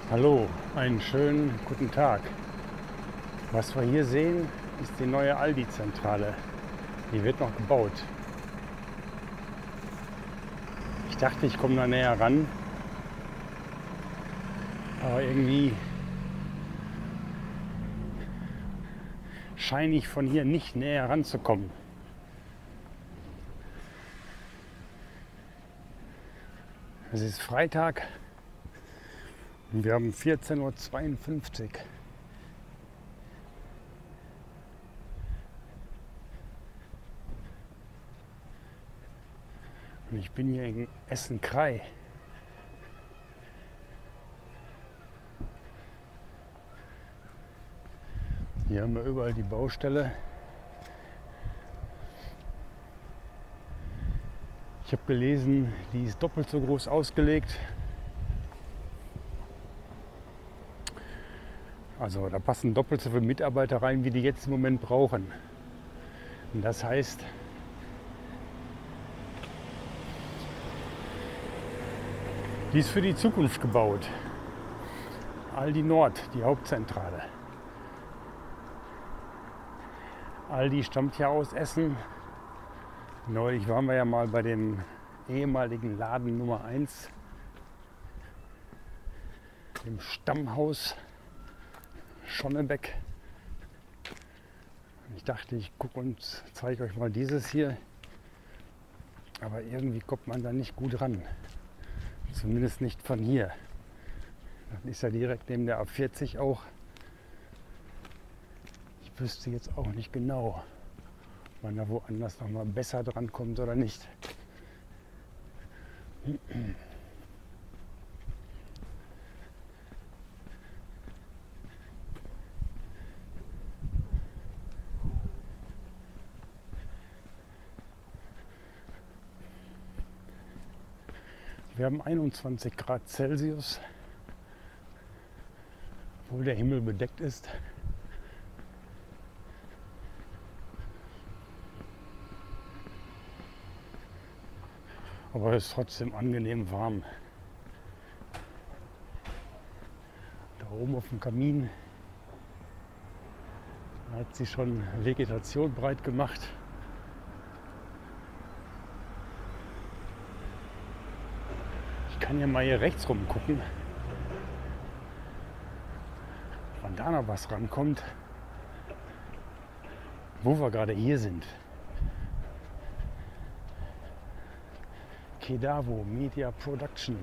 Hallo, einen schönen guten Tag. Was wir hier sehen, ist die neue Aldi-Zentrale. Die wird noch gebaut. Ich dachte, ich komme da näher ran, aber irgendwie scheine ich von hier nicht näher ranzukommen. Es ist Freitag und wir haben 14:52 Uhr. Und ich bin hier in Essen-Krei. Hier haben wir überall die Baustelle. Ich habe gelesen, die ist doppelt so groß ausgelegt. Also da passen doppelt so viele Mitarbeiter rein, wie die jetzt im Moment brauchen. Und das heißt, die ist für die Zukunft gebaut. Aldi Nord, die Hauptzentrale. Aldi stammt ja aus Essen. Neulich waren wir ja mal bei dem ehemaligen Laden Nummer 1, dem Stammhaus Schonnebeck. Ich dachte, ich gucke und zeige euch mal dieses hier. Aber irgendwie kommt man da nicht gut ran. Zumindest nicht von hier. Das ist ja direkt neben der A40 auch. Ich wüsste jetzt auch nicht genau, ob man da woanders noch mal besser dran kommt oder nicht. Wir haben 21 Grad Celsius, obwohl der Himmel bedeckt ist. Aber es ist trotzdem angenehm warm. Da oben auf dem Kamin hat sich schon Vegetation breit gemacht. Ich kann ja mal hier rechts rum gucken, wann da noch was rankommt, wo wir gerade hier sind. Kedavo Media Production.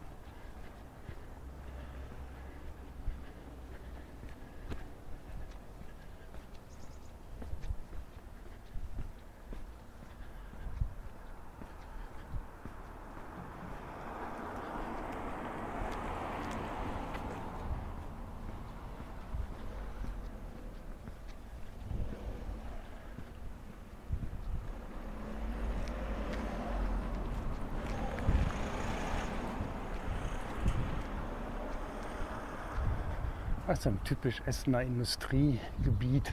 Das ist ein typisch Essener Industriegebiet.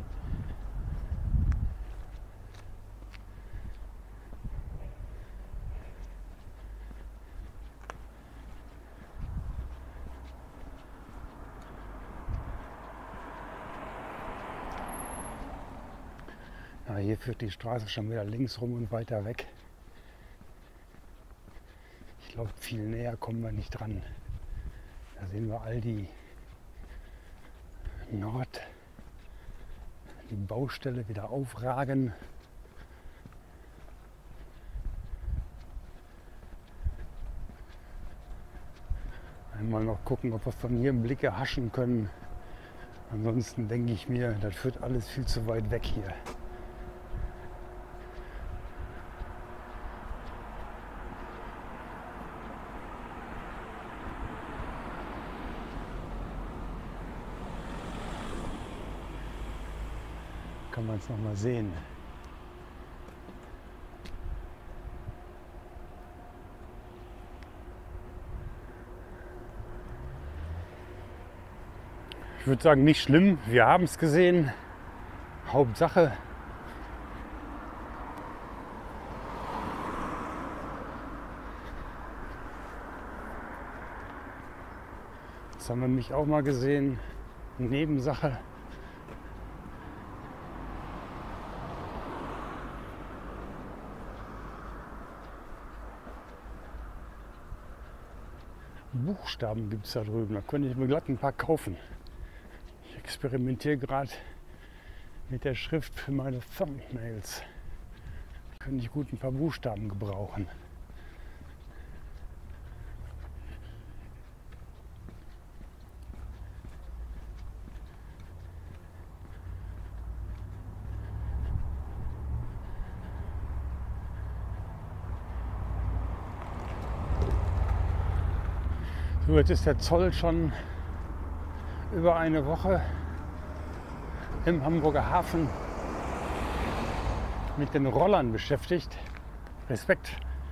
Ja, hier führt die Straße schon wieder links rum und weiter weg. Ich glaube, viel näher kommen wir nicht dran. Da sehen wir Aldi Nord, die Baustelle wieder aufragen. Einmal noch gucken, ob wir von hier im Blick erhaschen können. Ansonsten denke ich mir, das führt alles viel zu weit weg hier. Kann man es noch mal sehen. Ich würde sagen, nicht schlimm. Wir haben es gesehen. Hauptsache, Das haben wir mich auch mal gesehen. Nebensache. Buchstaben gibt es da drüben. Da könnte ich mir glatt ein paar kaufen. Ich experimentiere gerade mit der Schrift für meine Thumbnails. Da könnte ich gut ein paar Buchstaben gebrauchen. So, jetzt ist der Zoll schon über eine Woche im Hamburger Hafen mit den Rollern beschäftigt. Respekt.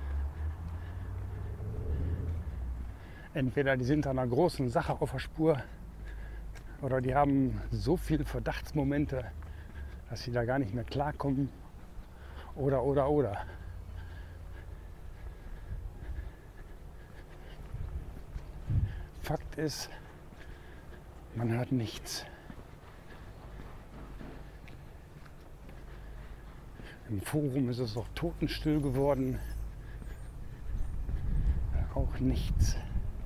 Entweder die sind an einer großen Sache auf der Spur oder die haben so viele Verdachtsmomente, dass sie da gar nicht mehr klarkommen. Oder. Fakt ist, man hört nichts. Im Forum ist es auch totenstill geworden. Auch nichts.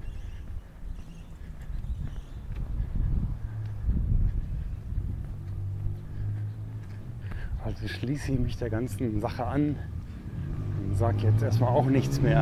Also schließe ich mich der ganzen Sache an und sage jetzt erstmal auch nichts mehr.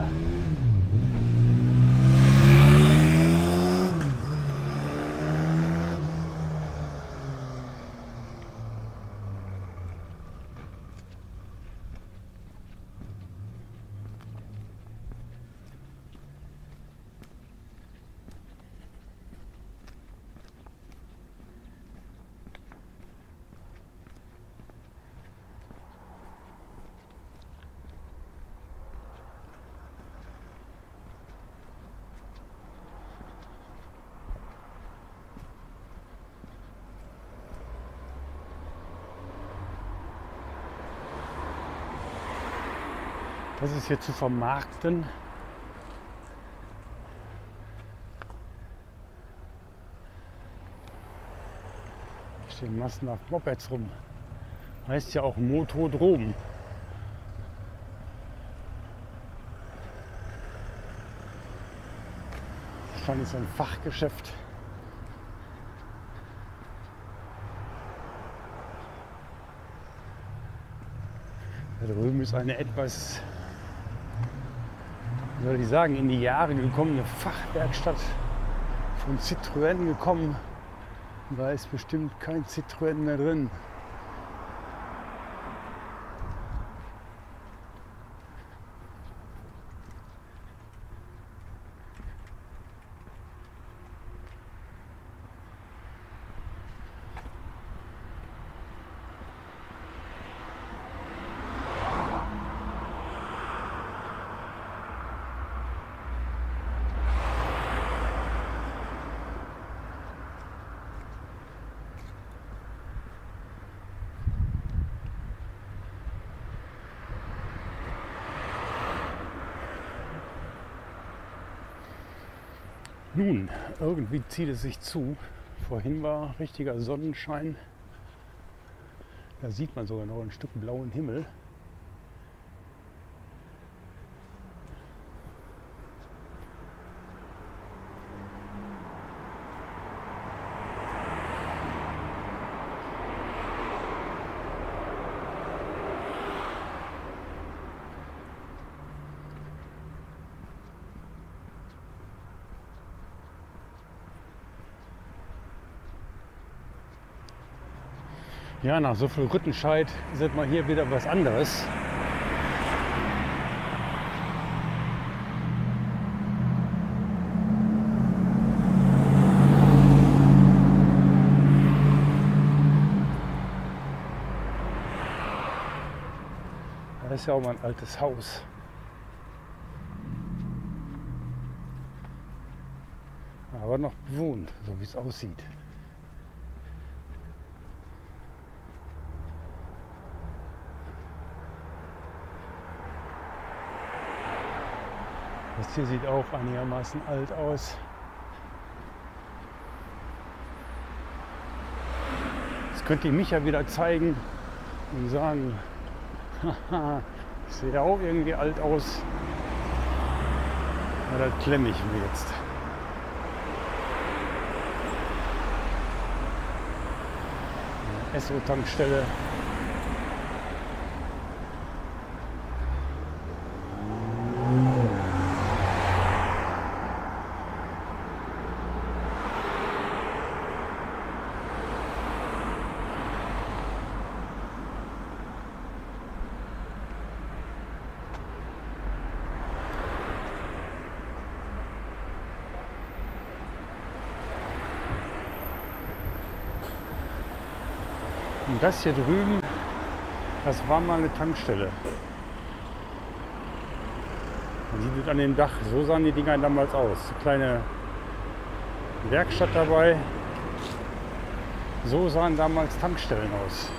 Das ist hier zu vermarkten. Hier stehen massenhaft Mopeds rum. Heißt ja auch Motodrom. Wahrscheinlich so ein Fachgeschäft. Da drüben ist eine etwas, wie soll ich sagen, in die Jahre gekommene Fachwerkstatt von Citroën gekommen. Da ist bestimmt kein Citroën mehr drin. Nun, irgendwie zieht es sich zu. Vorhin war richtiger Sonnenschein. Da sieht man sogar noch ein Stück blauen Himmel. Ja, nach so viel Rüttenscheid ist jetzt mal hier wieder was anderes. Da ist ja auch mal ein altes Haus. Aber noch bewohnt, so wie es aussieht. Das hier sieht auch einigermaßen alt aus. könnte ich mich ja wieder zeigen und sagen, haha, ich sehe ja auch irgendwie alt aus. Ja, das klemme ich mir jetzt. Esso-Tankstelle. Und das hier drüben, das war mal eine Tankstelle. Man sieht es an dem Dach, so sahen die Dinger damals aus. Eine kleine Werkstatt dabei. So sahen damals Tankstellen aus.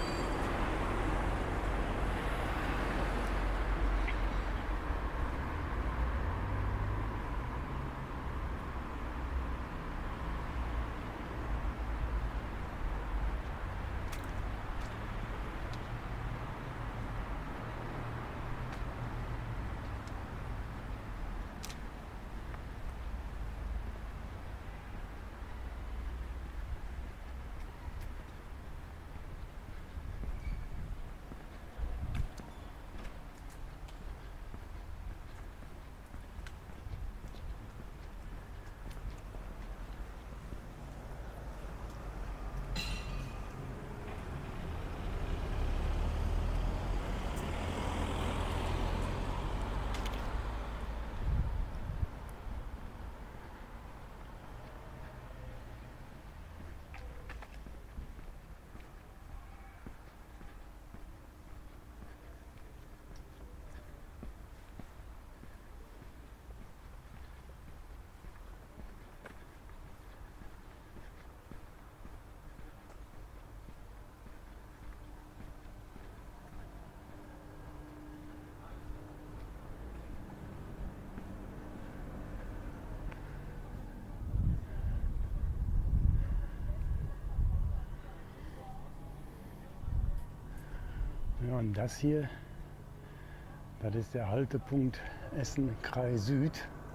Ja, und das hier, das ist der Haltepunkt Essen, Kreis Süd.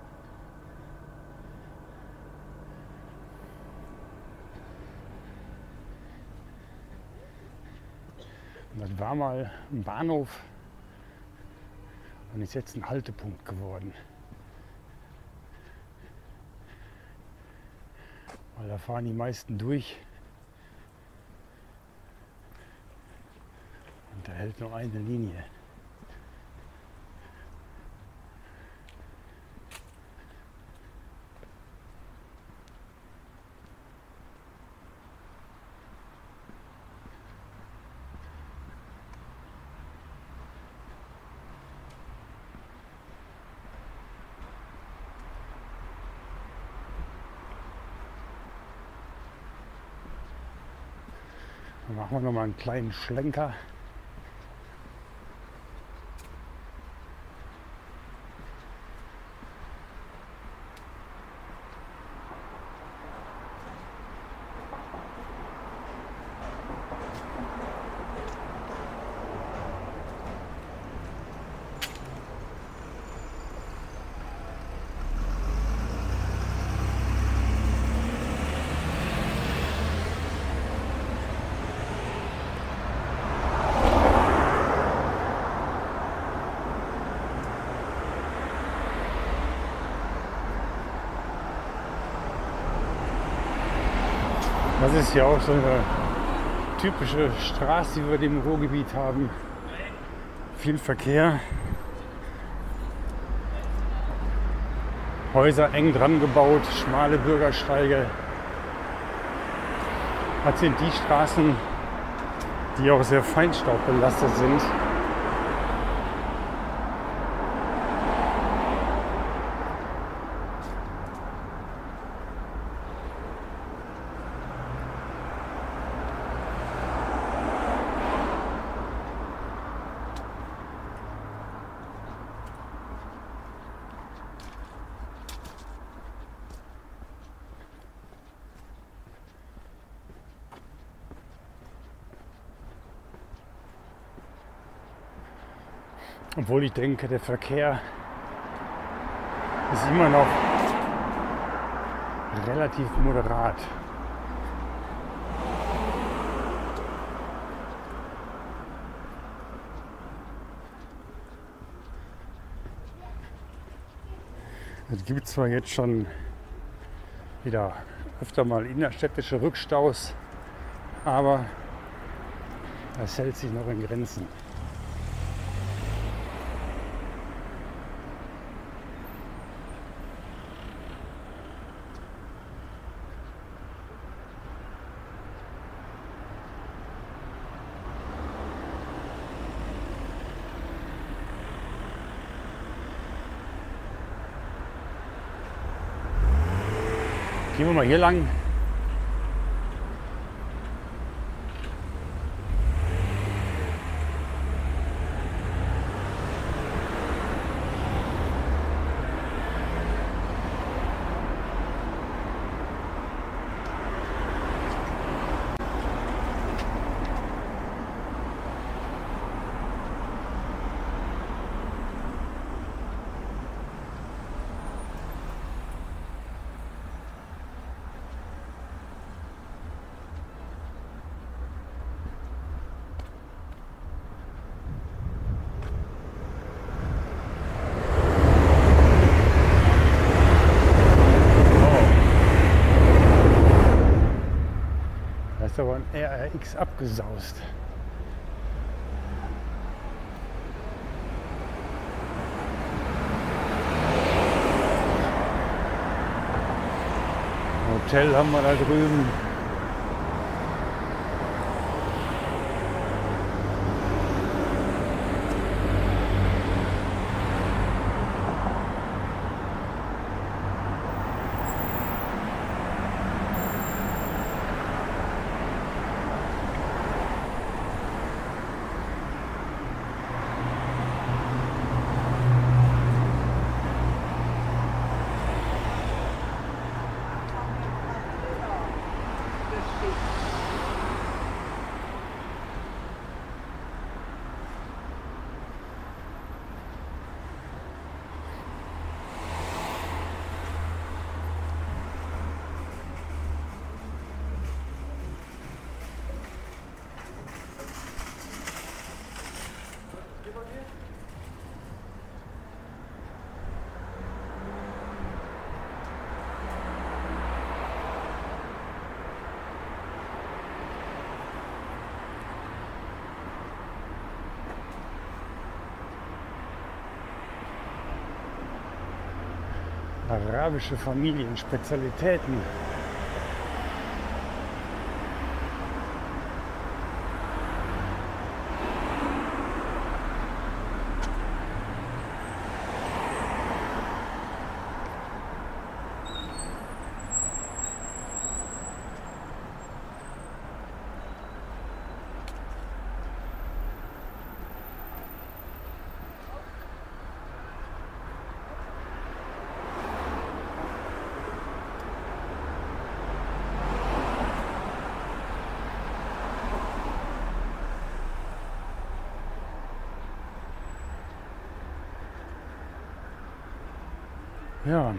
Und das war mal ein Bahnhof und ist jetzt ein Haltepunkt geworden. Weil da fahren die meisten durch. Und da hält nur eine Linie. Dann machen wir noch mal einen kleinen Schlenker. Das ist ja auch so eine typische Straße, die wir im Ruhrgebiet haben. Viel Verkehr. Häuser eng dran gebaut, schmale Bürgersteige. Das sind die Straßen, die auch sehr feinstaubbelastet sind. Obwohl ich denke, der Verkehr ist immer noch relativ moderat. Es gibt zwar jetzt schon wieder öfter mal innerstädtische Rückstaus, aber das hält sich noch in Grenzen. Gehen wir mal hier lang. Da ist aber ein RRX abgesaust. Hotel haben wir da drüben. Arabische Familienspezialitäten. Ja.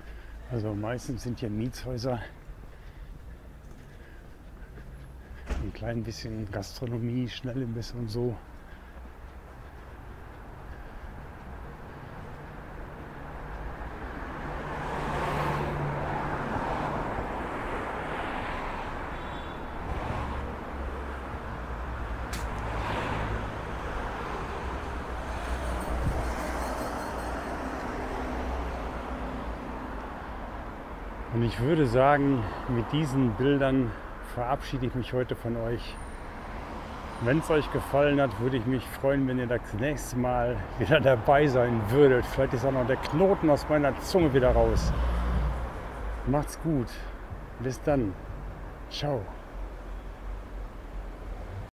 Also meistens sind hier Mietshäuser in klein bisschen Gastronomie, Schnellimbiss und so. Und ich würde sagen, mit diesen Bildern verabschiede ich mich heute von euch. Wenn es euch gefallen hat, würde ich mich freuen, wenn ihr das nächste Mal wieder dabei sein würdet. Vielleicht ist auch noch der Knoten aus meiner Zunge wieder raus. Macht's gut. Bis dann. Ciao.